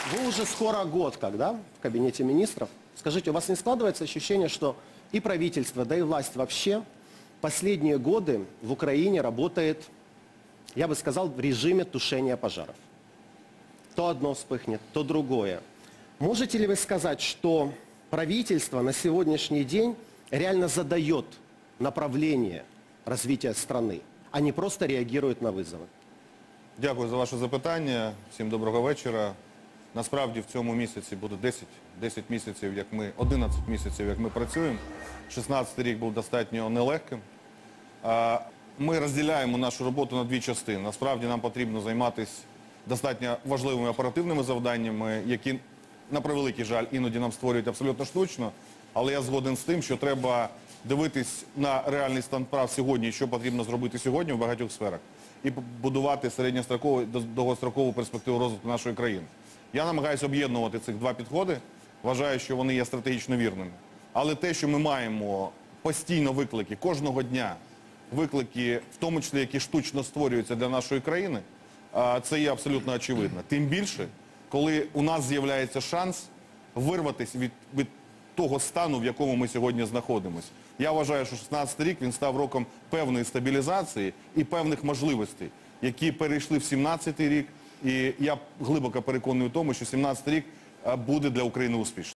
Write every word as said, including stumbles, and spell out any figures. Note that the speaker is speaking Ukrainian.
Вы уже скоро год, когда в кабинете министров. Скажите, у вас не складывается ощущение, что и правительство, да и власть вообще последние годы в Украине работает, я бы сказал, в режиме тушения пожаров? То одно вспыхнет, то другое. Можете ли вы сказать, что правительство на сегодняшний день реально задает направление развития страны, а не просто реагирует на вызовы? Дякую за ваше запитання. Всім доброго вечора. Насправді в цьому місяці буде десять, десять місяців, як ми, одинадцять місяців, як ми працюємо. шістнадцятий рік був достатньо нелегким. Ми розділяємо нашу роботу на дві частини. Насправді нам потрібно займатися достатньо важливими оперативними завданнями, які, на превеликий жаль, іноді нам створюють абсолютно штучно. Але я згоден з тим, що треба дивитись на реальний стан справ сьогодні, що потрібно зробити сьогодні в багатьох сферах, і будувати середньострокову, довгострокову перспективу розвитку нашої країни. Я намагаюся об'єднувати цих два підходи, вважаю, що вони є стратегічно вірними. Але те, що ми маємо постійно виклики, кожного дня виклики, в тому числі, які штучно створюються для нашої країни, це є абсолютно очевидно. Тим більше, коли у нас з'являється шанс вирватися від, від того стану, в якому ми сьогодні знаходимося. Я вважаю, що шістнадцятий рік він став роком певної стабілізації і певних можливостей, які перейшли в сімнадцятий рік. І я глибоко переконаний в тому, що сімнадцятий рік буде для України успішним.